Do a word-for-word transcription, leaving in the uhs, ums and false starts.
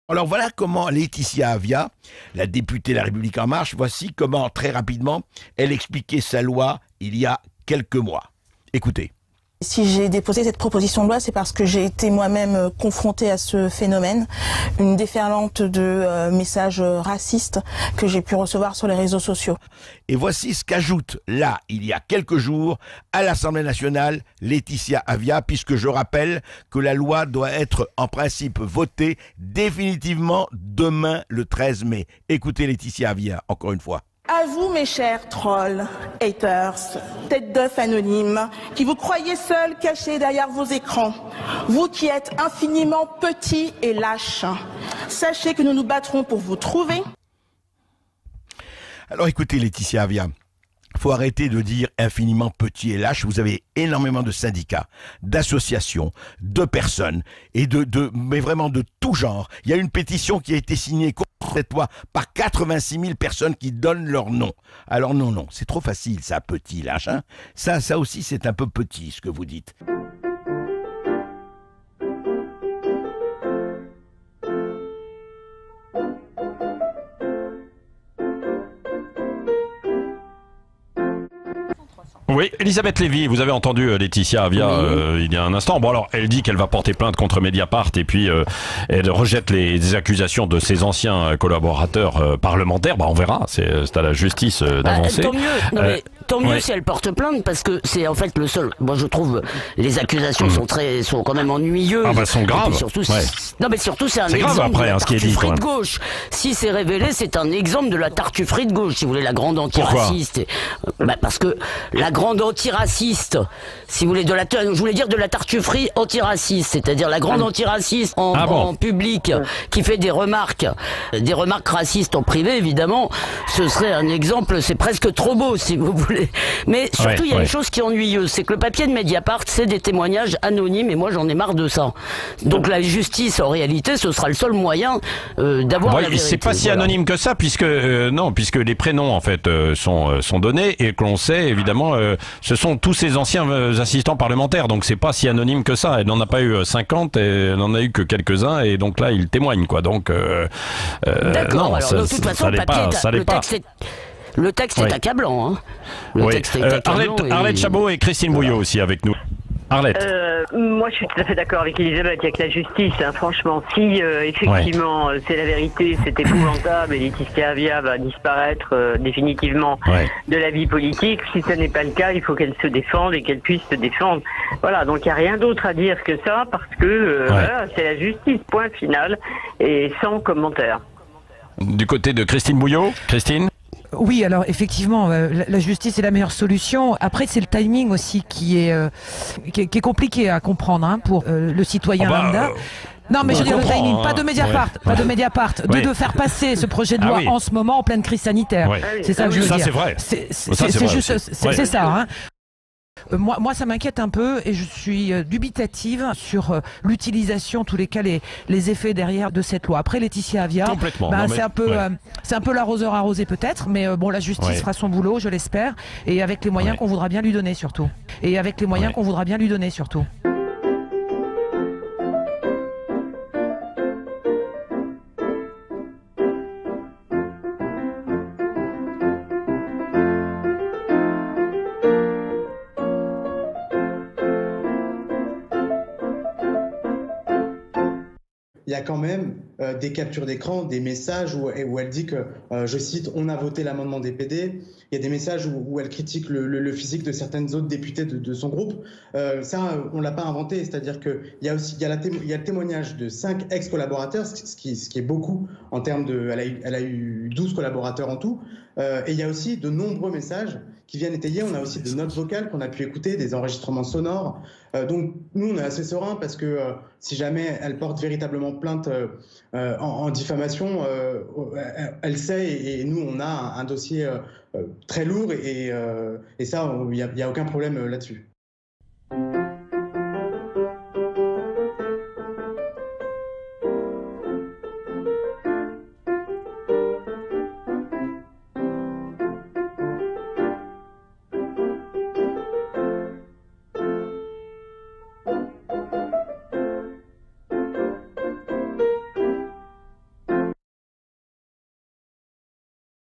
Alors voilà comment Laetitia Avia, la députée de La République En Marche, voici comment très rapidement elle expliquait sa loi il y a quelques mois. Écoutez. Si j'ai déposé cette proposition de loi, c'est parce que j'ai été moi-même confrontée à ce phénomène, une déferlante de euh, messages racistes que j'ai pu recevoir sur les réseaux sociaux. Et voici ce qu'ajoute là, il y a quelques jours, à l'Assemblée nationale, Laetitia Avia, puisque je rappelle que la loi doit être en principe votée définitivement demain le treize mai. Écoutez Laetitia Avia, encore une fois. À vous, mes chers trolls, haters, têtes d'œufs anonymes, qui vous croyez seuls cachés derrière vos écrans, vous qui êtes infiniment petits et lâches, sachez que nous nous battrons pour vous trouver. Alors écoutez Laetitia Avia, il faut arrêter de dire infiniment petit et lâche. Vous avez énormément de syndicats, d'associations, de personnes, et de, de, mais vraiment de tout genre. Il y a une pétition qui a été signée contre cette loi par quatre-vingt-six mille personnes qui donnent leur nom. Alors non, non, c'est trop facile ça, petit, lâche. Hein. Ça, ça aussi c'est un peu petit ce que vous dites. Oui, Elisabeth Lévy, vous avez entendu euh, Laetitia Avia oui. euh, il y a un instant. Bon alors, elle dit qu'elle va porter plainte contre Mediapart et puis euh, elle rejette les, les accusations de ses anciens collaborateurs euh, parlementaires. Bah on verra, c'est à la justice euh, d'avancer. Bah, tant mieux, non, euh, mais, tant mieux ouais. si elle porte plainte parce que c'est en fait le seul. Moi je trouve les accusations mmh. sont très, sont quand même ennuyeuses. Ah bah sont graves. Surtout, ouais. Non mais surtout c'est un exemple grave après, de la hein, ce qui est dit, de gauche. Si c'est révélé, c'est un exemple de la tartufferie de gauche, si vous voulez, la grande antiraciste. Et, bah, parce que la grande antiraciste, si vous voulez, de la, je voulais dire de la tartufferie antiraciste, c'est-à-dire la grande antiraciste en, ah bon. en public qui fait des remarques, des remarques racistes en privé, évidemment, ce serait un exemple, c'est presque trop beau, si vous voulez. Mais surtout, il ouais, y a ouais. une chose qui est ennuyeuse, c'est que le papier de Mediapart, c'est des témoignages anonymes, et moi j'en ai marre de ça. Donc la justice, en réalité, ce sera le seul moyen euh, d'avoir ouais, la vérité. C'est pas si voilà. anonyme que ça, puisque euh, non, puisque les prénoms en fait euh, sont euh, sont donnés et que l'on sait évidemment, euh, ce sont tous ces anciens euh, assistants parlementaires, donc c'est pas si anonyme que ça. Elle n'en a pas eu cinquante, et elle n'en a eu que quelques-uns, et donc là il témoigne quoi. Donc euh, euh, d'accord. Alors ça, de toute façon, le papier, pas, est, le texte est, le texte oui. est accablant. Hein. Le oui. texte est euh, accablant. Arlette, et... Arlette Chabot et Christine voilà. Bouillot aussi avec nous. Arlette. Euh, moi, je suis tout à fait d'accord avec Elisabeth. Il n'y a que la justice. Hein. Franchement, si euh, effectivement ouais. c'est la vérité, c'est épouvantable et Laetitia Avia va disparaître euh, définitivement ouais. de la vie politique. Si ce n'est pas le cas, il faut qu'elle se défende et qu'elle puisse se défendre. Voilà. Donc il n'y a rien d'autre à dire que ça, parce que euh, ouais. voilà, c'est la justice. Point final et sans commentaire. Du côté de Christine Bouillot, Christine. Oui, alors effectivement, euh, la, la justice est la meilleure solution. Après, c'est le timing aussi qui est, euh, qui est, qui est compliqué à comprendre hein, pour euh, le citoyen oh bah, lambda. Euh... Non, mais je veux dire le timing, hein. pas de Mediapart, ouais. pas de Mediapart, ouais. de, de faire passer ce projet de loi ah oui. en ce moment en pleine crise sanitaire. Ouais. C'est ça ah que je veux ça, dire. C'est vrai. C'est juste, c'est ouais. ça. Hein. Euh, moi, moi, ça m'inquiète un peu et je suis euh, dubitative sur euh, l'utilisation, tous les cas, les, les effets derrière de cette loi. Après, Laetitia Avia, bah, c'est un peu, ouais. euh, c'est un peu l'arroseur arrosé peut-être, mais euh, bon, la justice ouais. fera son boulot, je l'espère, et avec les moyens ouais. qu'on voudra bien lui donner surtout. Et avec les moyens ouais. qu'on voudra bien lui donner surtout. Il y a quand même euh, des captures d'écran, des messages où, où elle dit que, euh, je cite, on a voté l'amendement des P D. Il y a des messages où, où elle critique le, le, le physique de certaines autres députés de, de son groupe. Euh, ça, on l'a pas inventé. C'est-à-dire qu'il y a aussi il y a, la témo il y a le témoignage de cinq ex-collaborateurs, ce qui, ce qui est beaucoup en termes de... Elle a eu, elle a eu douze collaborateurs en tout. Euh, et il y a aussi de nombreux messages qui viennent étayer. On a aussi des notes vocales qu'on a pu écouter, des enregistrements sonores. Euh, donc nous, on est assez sereins parce que euh, si jamais elle porte véritablement plainte euh, euh, en, en diffamation, euh, elle sait et, et nous, on a un, un dossier euh, très lourd et, euh, et ça, il n'y a, a aucun problème là-dessus.